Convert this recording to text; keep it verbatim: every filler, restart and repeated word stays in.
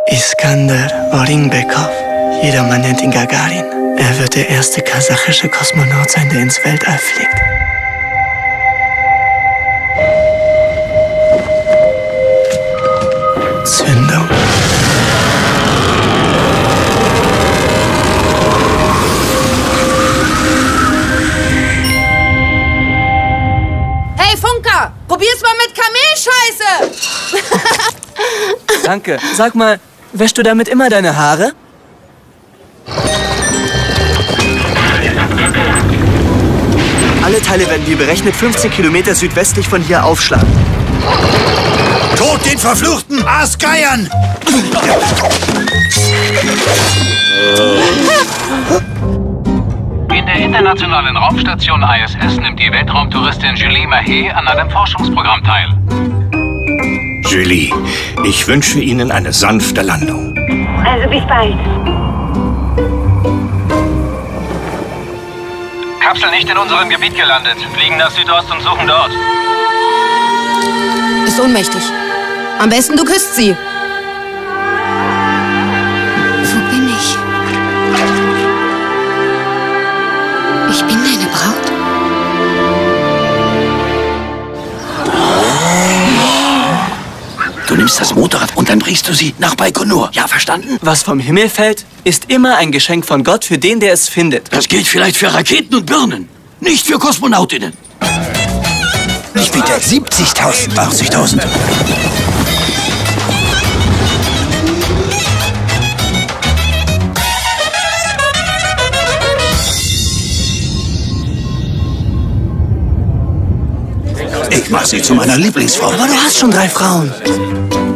Iskander Orinbekov. Jedermann nennt ihn Gagarin. Er wird der erste kasachische Kosmonaut sein, der ins Weltall fliegt. Zündung. Hey Funker, probier's mal mit Kamelscheiße! Danke. Sag mal, wäschst du damit immer deine Haare? Alle Teile werden wie berechnet fünfzehn Kilometer südwestlich von hier aufschlagen. Tod den verfluchten Aasgeiern! In der internationalen Raumstation I S S nimmt die Weltraumtouristin Julie Mahé an einem Forschungsprogramm teil. Julie, ich wünsche Ihnen eine sanfte Landung. Also bis bald. Kapsel nicht in unserem Gebiet gelandet. Fliegen nach Südost und suchen dort. Ist ohnmächtig. Am besten du küsst sie. Wo bin ich? Ich bin deine Braut. Du nimmst das Motorrad und dann bringst du sie nach Baikonur. Ja, verstanden? Was vom Himmel fällt, ist immer ein Geschenk von Gott für den, der es findet. Das gilt vielleicht für Raketen und Birnen, nicht für Kosmonautinnen. Ich biete siebzigtausend, achtzigtausend. Ich mach sie zu meiner Lieblingsfrau. Aber du hast schon drei Frauen.